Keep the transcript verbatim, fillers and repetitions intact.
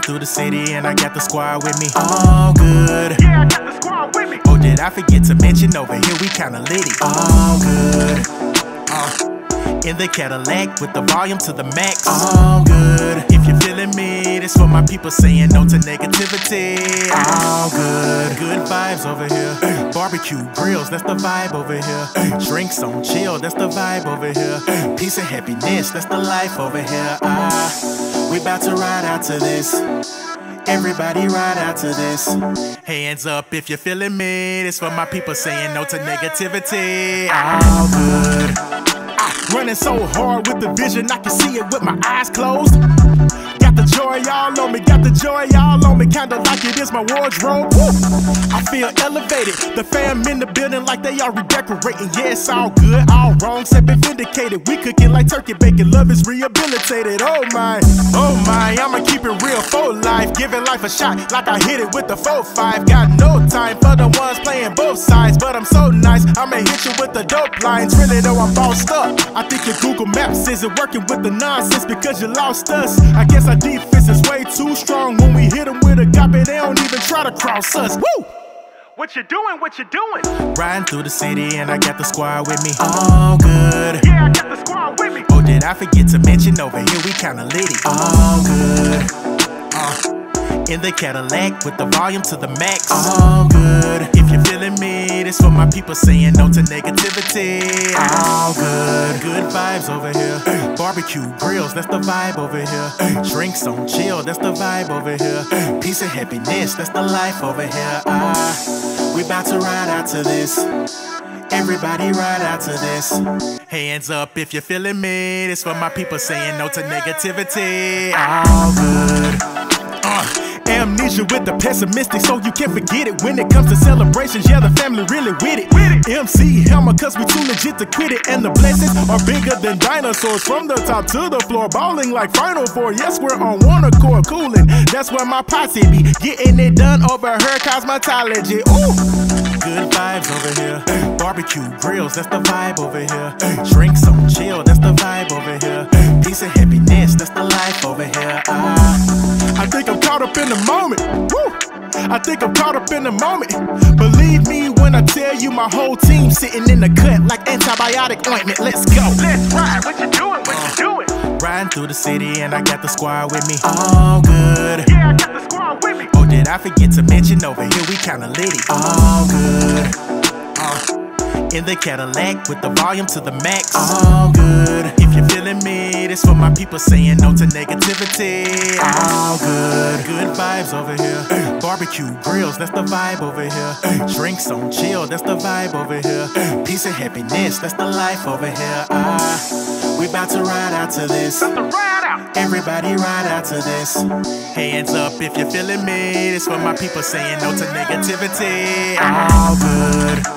through the city and I got the squad with me. All good. Yeah, I got the squad with me. Oh, did I forget to mention over here we kinda litty. All good. Uh. In the Cadillac with the volume to the max. All good. If you're feeling me, this for my people saying no to negativity. All good. Good vibes over here. Barbecue grills, that's the vibe over here. Drinks on chill, that's the vibe over here. Peace and happiness, that's the life over here. Ah, we about to ride out to this. Everybody ride out to this. Hands up if you're feeling me. This for my people saying no to negativity. All good. Running so hard with the vision, I can see it with my eyes closed. Got the joy all on me, got the joy all on me, kinda like it is my wardrobe. Woo! I feel elevated, the fam in the building like they are redecorating. Yeah, it's all good, all wrongs have been vindicated. We cooking like turkey bacon, love is rehabilitated. Oh my, oh my, I'ma keep it real for life. Giving life a shot like I hit it with the four five. Got no time for the ones playing both sides, but I'm so nice, I'ma hit you with the dope lines. Really though I'm bossed up. I think your Google Maps isn't working with the nonsense because you lost us. I guess our defense is way too strong. When we hit them with a copy, they don't even try to cross us. Woo! What you doing? What you doing? Riding through the city and I got the squad with me. All good. Yeah, I got the squad with me. Oh, did I forget to mention over here we kinda litty. All good. Uh. In the Cadillac with the volume to the max. All good. If you're feeling me, this for my people saying no to negativity. All good. Good vibes over here. Barbecue grills, that's the vibe over here. Drinks on chill, that's the vibe over here. Peace and happiness, that's the life over here. Ah, we about to ride out to this. Everybody ride out to this. Hands up if you're feeling me. This for my people saying no to negativity. All good. Uh. Amnesia with the pessimistic, so you can't forget it. When it comes to celebrations, yeah, the family really with it. With it. M C Hammer, cause we too legit to quit it. And the blessings are bigger than dinosaurs. From the top to the floor, balling like Final Four. Yes, we're on one accord, cooling. That's where my posse be. Getting it done over her cosmetology. Ooh! Good vibes over here. Barbecue grills, that's the vibe over here. Drinks on chill, that's the vibe over here. Peace and happiness, that's the life over here. Ah, I think I'm caught up in the moment. Woo! I think I'm caught up in the moment. Believe me when I tell you my whole team sitting in the cut like antibiotic ointment. Let's go. Let's ride. What you doing? What you doing? Riding through the city and I got the squad with me. All good. Yeah, I got the squad with me. Oh, did I forget to mention over here we kinda litty. All good. Uh. In the Cadillac with the volume to the max. All good. If you're feeling me, this for my people saying no to negativity. All good. Good vibes over here. Barbecue grills, that's the vibe over here. Drinks on chill, that's the vibe over here. Peace and happiness, that's the life over here. Ah, we about to ride out to this. About to ride out. Everybody ride out to this. Hands up if you're feeling me. This for my people saying no to negativity. All good.